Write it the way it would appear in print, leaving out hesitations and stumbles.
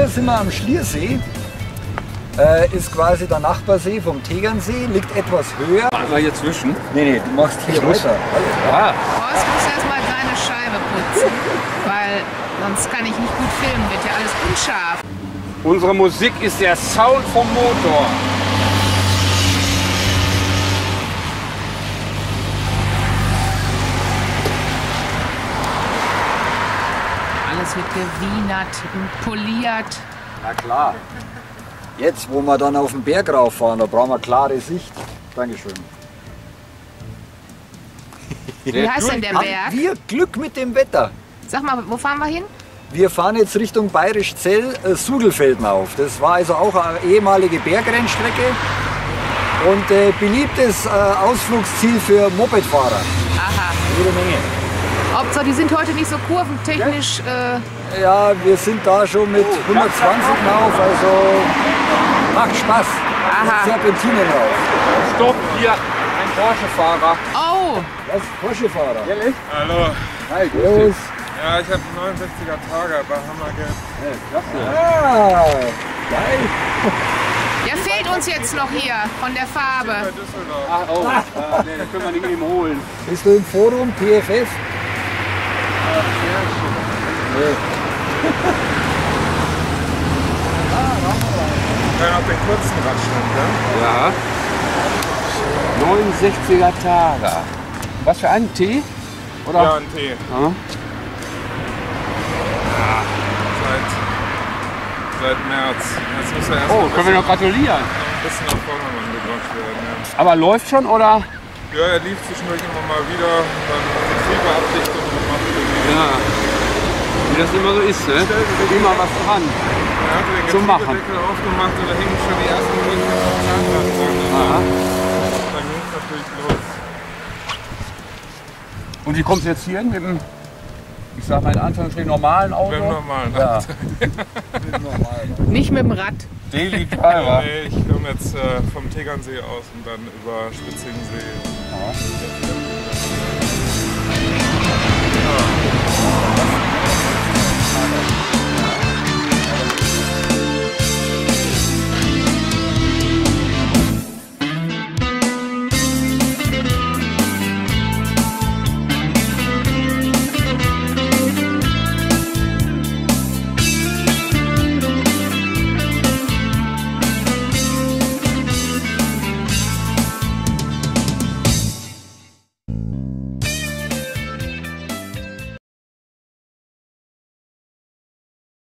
sind wir am Schliersee. Ist quasi der Nachbarsee vom Tegernsee, liegt etwas höher. Machen wir hier zwischen? Nee, du machst hier weiter. Ja. Horst muss erstmal seine Scheibe putzen, weil sonst kann ich nicht gut filmen, wird ja alles unscharf. Unsere Musik ist der Sound vom Motor. Alles wird gewienert und poliert. Na klar. Jetzt, wo wir dann auf den Berg rauffahren, da brauchen wir klare Sicht. Dankeschön. Wie heißt denn der Haben Berg? wir Glück mit dem Wetter. Sag mal, wo fahren wir hin? Wir fahren jetzt Richtung Bayerischzell, Sudelfelden auf. Das war also auch eine ehemalige Bergrennstrecke und beliebtes Ausflugsziel für Mopedfahrer. Aha. Jede Menge. Hauptsache, die sind heute nicht so kurventechnisch. Ja, wir sind da schon mit 120 auf, also macht Spaß. Aha. Serpentinen rauf. Stopp, hier, ein Porsche-Fahrer. Oh, Das ist Porsche-Fahrer. Ehrlich? Hallo. Hi, Servus. Ja, ich habe 69er Tage bei Hammergeld. Ah, geil. der fehlt uns jetzt noch hier von der Bei Farbe. Düsseldorf. Ah, oh, nee, da können wir nicht eben holen. Bist du im Forum PFF? Nee. Wir können auch den kurzen Radstand, ja? Ja. 69er Tage. Was für einen Tee? Oder? Ja, ein Tee. Ja. Seit März. Jetzt muss er erst Oh, mal können wir noch gratulieren. ein bisschen auf Vordermann gebracht werden. Ja. Aber läuft schon, oder? Ja, er lief zwischendurch immer mal wieder. Dann Getriebeabdichtung gemacht. Ja. Wie das immer so ist, ne? Immer was dran. Er hatte den Zum Machen. Getriebedeckel aufgemacht und da hingen schon die ersten Röntgen vom Zahnrad dran. Aha. Dann ging es natürlich los. Und wie kommst du jetzt hier hin? Mit dem, ich sag mal in Anführungsstrichen, normalen Auto? Beim normalen. Ja. Nicht mit dem Rad. Daily Driver. Nee, ich komme jetzt vom Tegernsee aus und dann über Spitzingensee. Ja.